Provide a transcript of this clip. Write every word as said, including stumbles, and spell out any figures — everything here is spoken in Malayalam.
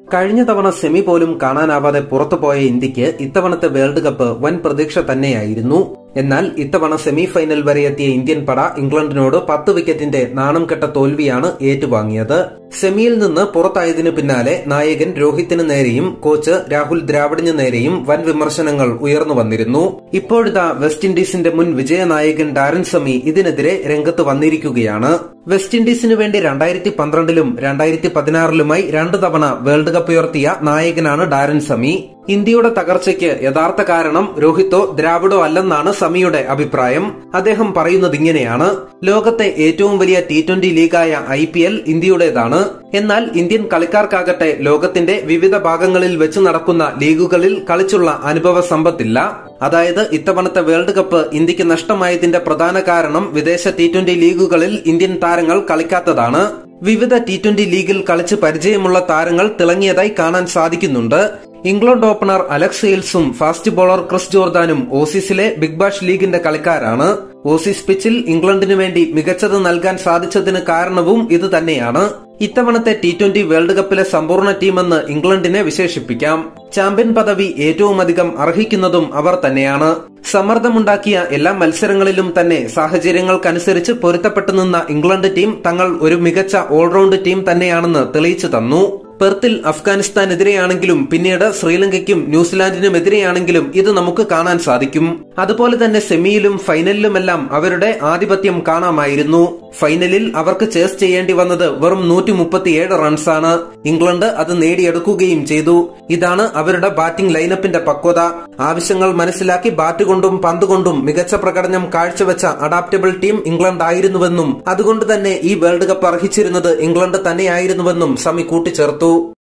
കഴിഞ്ഞ തവണ സെമി പോലും കാണാനാവാതെ പുറത്തുപോയ ഇന്ത്യക്ക് ഇത്തവണത്തെ വേൾഡ് കപ്പ് വൻ പ്രതീക്ഷ തന്നെയായിരുന്നു. എന്നാൽ ഇത്തവണ സെമി ഫൈനൽ വരെ എത്തിയ ഇന്ത്യൻ പട ഇംഗ്ലണ്ടിനോട് പത്ത് വിക്കറ്റിന്റെ നാണം കെട്ട തോൽവിയാണ് ഏറ്റുവാങ്ങിയത്. സെമിയിൽ നിന്ന് പുറത്തായതിനു പിന്നാലെ നായകൻ രോഹിത്തിന് നേരെയും കോച്ച് രാഹുൽ ദ്രാവിഡിന് നേരെയും വൻ വിമർശനങ്ങൾ ഉയർന്നു വന്നിരുന്നു. ഇപ്പോഴിതാ വെസ്റ്റ് ഇൻഡീസിന്റെ മുൻ വിജയനായകൻ ഡാരൻ സമി ഇതിനെതിരെ രംഗത്ത് വന്നിരിക്കുകയാണ്. വെസ്റ്റ് ഇൻഡീസിനു വേണ്ടി രണ്ടായിരത്തി പന്ത്രണ്ടിലും രണ്ടായിരത്തി പതിനാറിലുമായി രണ്ടു തവണ വേൾഡ് കപ്പ് ഉയർത്തിയ നായകനാണ് ഡാരൻ സമി. ഇന്ത്യയുടെ തകർച്ചയ്ക്ക് യഥാർത്ഥ കാരണം രോഹിത്തോ ദ്രാവിഡോ അല്ലെന്നാണ് സമിയുടെ അഭിപ്രായം. അദ്ദേഹം പറയുന്നത് ഇങ്ങനെയാണ്: ലോകത്തെ ഏറ്റവും വലിയ ടി ട്വന്റി ലീഗായ ഐ പി എൽ ഇന്ത്യയുടേതാണ്. എന്നാൽ ഇന്ത്യൻ കളിക്കാർക്കാകട്ടെ ലോകത്തിന്റെ വിവിധ ഭാഗങ്ങളിൽ വെച്ച് നടക്കുന്ന ലീഗുകളിൽ കളിച്ചുള്ള അനുഭവ സമ്പത്തില്ല. അതായത് ഇത്തവണത്തെ വേൾഡ് കപ്പ് ഇന്ത്യക്ക് നഷ്ടമായതിന്റെ പ്രധാന കാരണം വിദേശ ടി ട്വന്റി ലീഗുകളിൽ ഇന്ത്യൻ താരങ്ങൾ കളിക്കാത്തതാണ്. വിവിധ ടി ട്വന്റി ലീഗിൽ കളിച്ച് പരിചയമുള്ള താരങ്ങൾ തിളങ്ങിയതായി കാണാൻ സാധിക്കുന്നുണ്ട്. ഇംഗ്ലണ്ട് ഓപ്പണർ അലക്സ് ഹെയിൽസും ഫാസ്റ്റ് ബോളർ ക്രിസ് ജോർദാനും ഓസീസിലെ ബിഗ് ബാഷ് ലീഗിന്റെ കളിക്കാരാണ്. ഓസീസ് പിച്ചിൽ ഇംഗ്ലണ്ടിനു വേണ്ടി മികച്ചത് നൽകാൻ സാധിച്ചതിന് കാരണവും ഇത് തന്നെയാണ്. ഇത്തവണത്തെ ടി ട്വന്റി വേൾഡ് കപ്പിലെ സമ്പൂർണ്ണ ടീമെന്ന് ഇംഗ്ലണ്ടിനെ വിശേഷിപ്പിക്കാം. ചാമ്പ്യൻ പദവി ഏറ്റവുമധികം അർഹിക്കുന്നതും അവർ തന്നെയാണ്. സമ്മർദ്ദമുണ്ടാക്കിയ എല്ലാ മത്സരങ്ങളിലും തന്നെ സാഹചര്യങ്ങൾക്കനുസരിച്ച് പൊരുത്തപ്പെട്ടു നിന്ന ഇംഗ്ലണ്ട് ടീം തങ്ങൾ ഒരു മികച്ച ഓൾറൗണ്ട് ടീം തന്നെയാണെന്ന് തെളിയിച്ചു തന്നു. പെർത്തിൽ അഫ്ഗാനിസ്ഥാനെതിരെയാണെങ്കിലും പിന്നീട് ശ്രീലങ്കയ്ക്കും ന്യൂസിലാൻഡിനുമെതിരെയാണെങ്കിലും ഇത് നമുക്ക് കാണാൻ സാധിക്കും. അതുപോലെ തന്നെ സെമിയിലും ഫൈനലിലുമെല്ലാം അവരുടെ ആധിപത്യം കാണാമായിരുന്നു. ഫൈനലിൽ അവർക്ക് ചേസ് ചെയ്യേണ്ടി വന്നത് വെറും നൂറ്റി മുപ്പത്തിയേഴ് റൺസാണ്. ഇംഗ്ലണ്ട് അത് നേടിയെടുക്കുകയും ചെയ്തു. ഇതാണ് അവരുടെ ബാറ്റിംഗ് ലൈനപ്പിന്റെ പക്വത. ആവശ്യങ്ങൾ മനസ്സിലാക്കി ബാറ്റ് കൊണ്ടും പന്ത് കൊണ്ടും മികച്ച പ്രകടനം കാഴ്ചവെച്ച അഡാപ്റ്റബിൾ ടീം ഇംഗ്ലണ്ട് ആയിരുന്നുവെന്നും അതുകൊണ്ട് തന്നെ ഈ വേൾഡ് കപ്പ് അർഹിച്ചിരുന്നത് ഇംഗ്ലണ്ട് തന്നെയായിരുന്നുവെന്നും സമി കൂട്ടിച്ചേർത്തു.